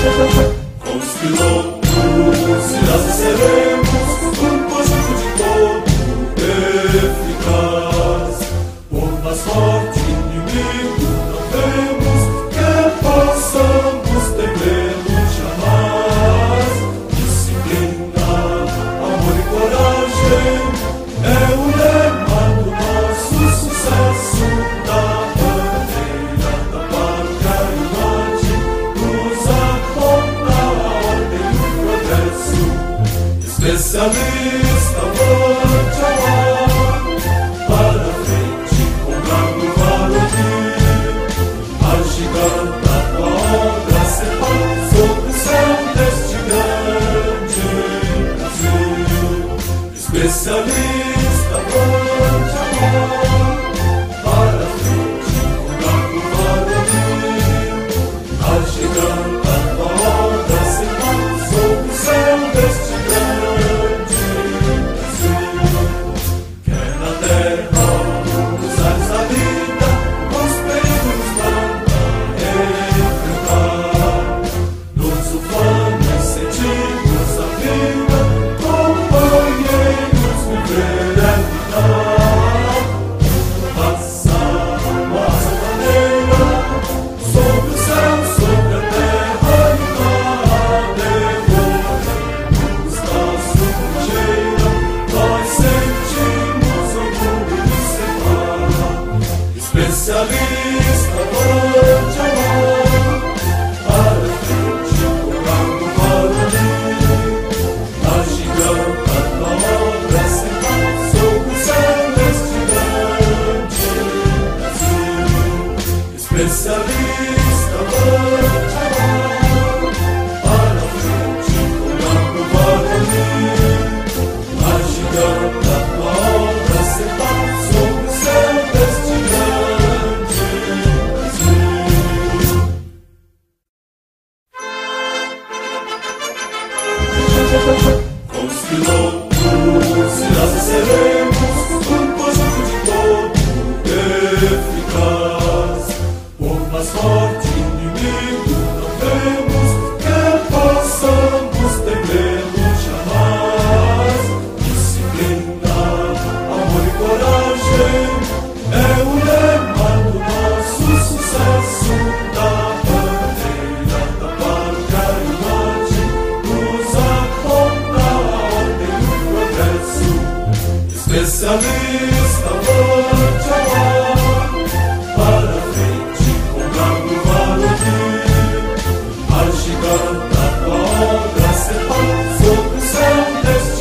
Com os pilotos e nós seremos um conjunto de corpo eficaz. Por mais forte inimigo não temos que possamos temer jamais. Disciplina, amor e coragem é o lema do nosso sucesso. Da bandeira da pátria e o norte nos aponta a ordem e o progresso. Especialista, avante ao ar, para frente com bravo varonil. Agiganta a tua obra, será sobre o céu deste grande Brasil. Especialista, avante ao ar, para frente com bravo varonil. Agiganta a tua obra, será sobre o céu deste grande Brasil. Quer na terra os ares da vida, os perigos nada enfrentar. Nos ufanos sentimos a vida, companheiros viver é vital. Passar a asa bandeira sobre o céu, sobre a terra e na derrota. Os braços cheira, nós sentimos orgulho de ser. Especialista, avante ao ar, para frente com bravo varonil. Agiganta a tua obra, será sobre o céu deste grande Brasil. Especialista, avante ao ar, para frente com bravo varonil. Agiganta a tua obra, será sobre o céu deste grande Brasil. Com os pilotos e nós seremos um conjunto de corpo eficaz. Por mais forte inimigo não temos que possamos temê-lo jamais. Disciplina, amor e coragem é o lema do nosso sucesso. Da bandeira da pátria e o norte nos aponta a ordem e o progresso. Especialista, avante ao ar, para frente com bravo varonil. Agiganta a tua obra, será sobre o céu deste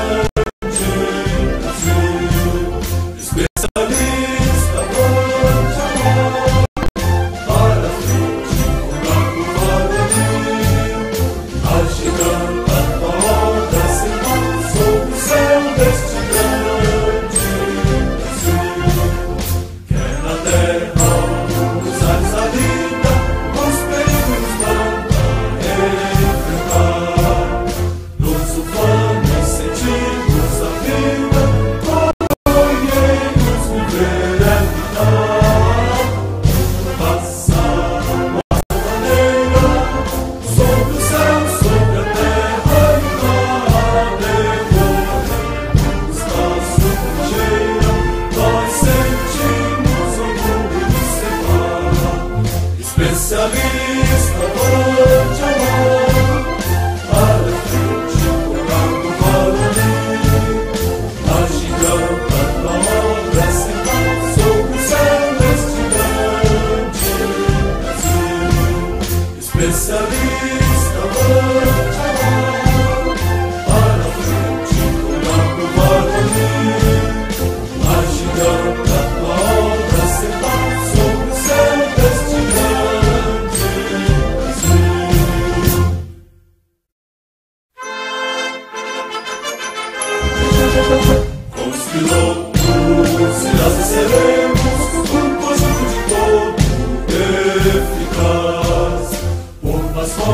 grande Brasil. Especialista, avante ao ar, para frente com bravo varonil. Agiganta a tua obra, será sobre o céu deste grande Brasil. Quer na terra os ares da vida, os perigos nada enfrentar. Nos ufanos sentimos a vida, companheiros viver é vital. Passar a asa bandeira sobre o céu, sobre a terra e na derrota. Os braços cheira, nós sentimos orgulho de ser. Especialista, avante ao ar, para frente com bravo varonil. Agiganta a tua obra, será sobre o céu deste grande Brasil. Especialista, avante ao ar, para frente com bravo varonil. Agiganta a tua obra, será sobre o céu deste grande Brasil. Com os pilotos e nós seremos um conjunto de corpo eficaz. Por mais forte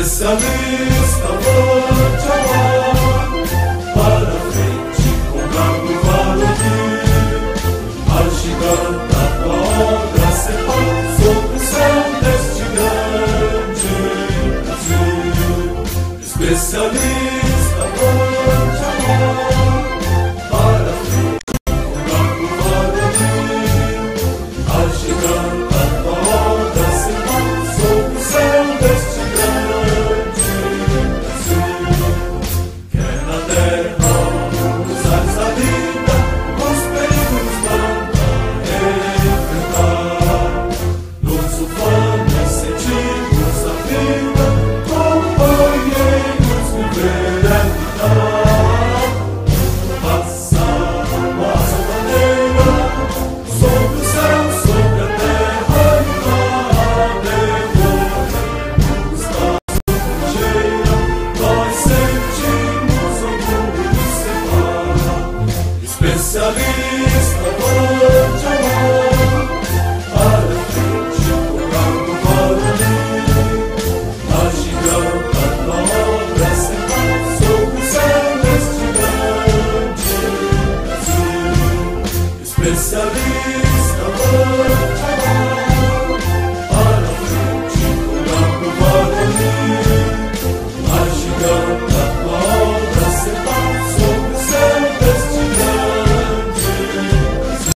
especialista Volte ao ar, para frente com bravo varonil, ao chegar da tua obra será sobre o céu deste grande Brasil. Especialista Volte ao ar, para frente com bravo varonil, ao chegar da tua obra será sobre o céu deste grande Brasil. Quer na terra, nos ares da vida, os perigos nada enfrentar. Nos ufanos sentimos a vida, companheiros viver é viver. Passar uma bandeira sobre o céu, sobre a terra e nada devolvemos da sujeira. Nós sentimos orgulho de ser especialista Volte ao ar, para frente com bravo varonil, a giganta da obra será sobre o céu deste grande Brasil. Especialista Volte ao ar, para frente com bravo varonil, a giganta da obra será sobre o céu deste grande Brasil.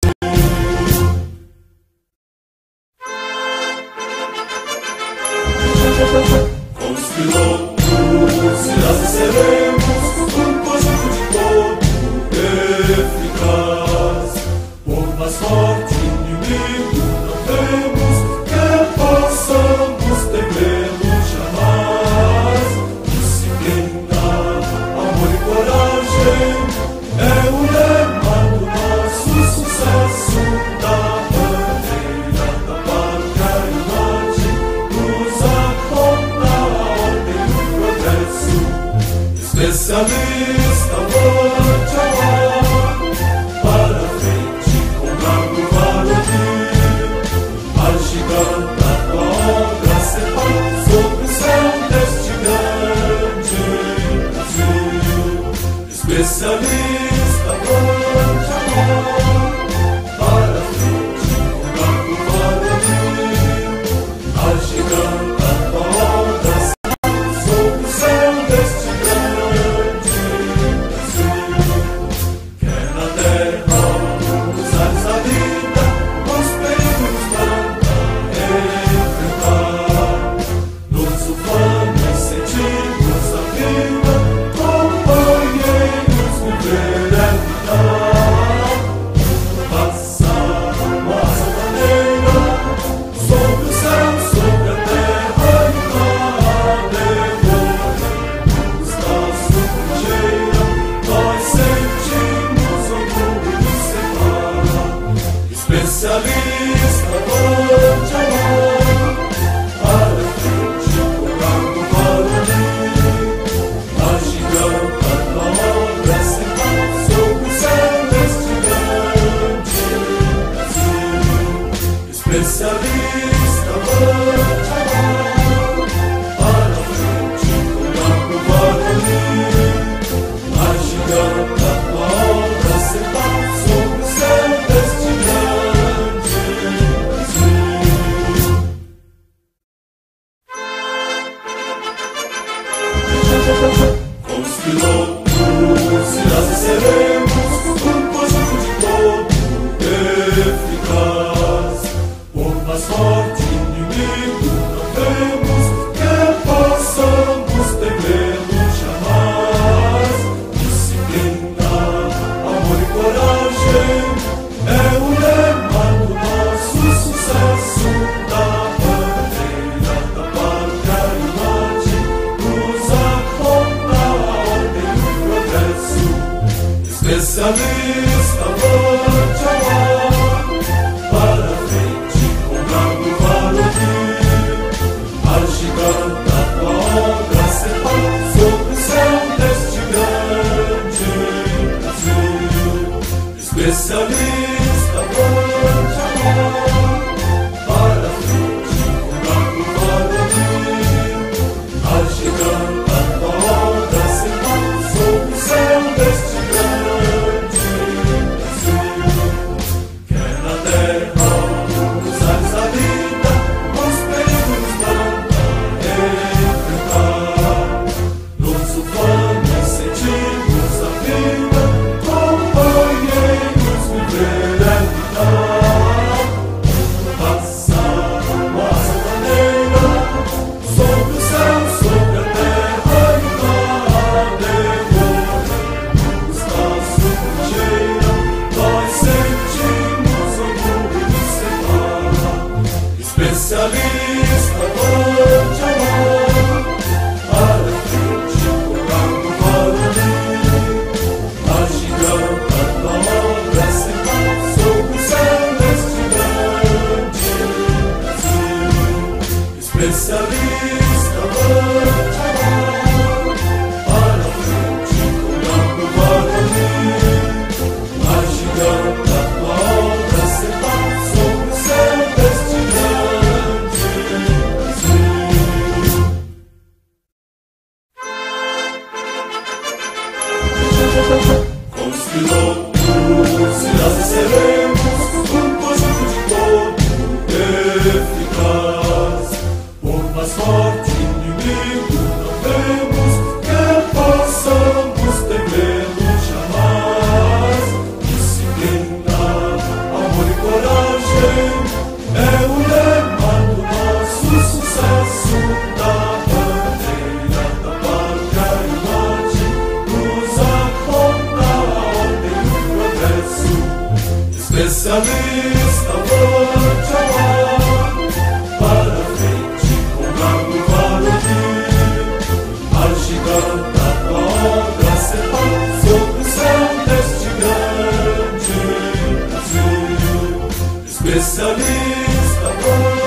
Com os pilotos irás seremos um conjunto de todo eficaz. Por mais forte inimigo não temos, que possamos temê-lo jamais. Disciplina, amor e coragem é o lema do nosso sucesso. Da bandeira da pátria imagem nos aponta a ordem do progresso. Especialista Volte ao ar, para frente com bravo varonil, a giganta da obra será sobre o céu deste grande Brasil. Especialista Volte ao ar, para frente com bravo varonil, a giganta da obra será sobre o céu deste grande Brasil. Quer na terra, nos ares da vida, os perigos nada enfrentar. Nos ufanos sentimos a vida, companheiros viver é viver. Passar uma bandeira sobre o céu, sobre a terra e nada devolvemos da sujeira. Nós sentimos orgulho de ser especialista Volte ao ar, para frente com bravo varonil, a giganta da obra será sobre o céu deste grande Brasil. Especialista Volte ao ar, para frente com bravo varonil, a giganta da obra será sobre o céu deste grande Brasil. Com os pilotos irás seremos um conjunto de todo eficaz. Por mais forte inimigo não temos, que possamos temê-lo jamais. Disciplina, amor e coragem é o lema do nosso sucesso. Da bandeira da pátria imagem nos aponta a ordem do progresso. Especialista Volte ao ar, para frente com bravo varonil, a giganta da obra será sobre o céu deste grande Brasil. Especialista Volte ao ar, para frente com bravo varonil, a especialista Bachamar, para frente com bravo valor, agiganta tua obra será sobre o céu deste grande Brasil. Especialista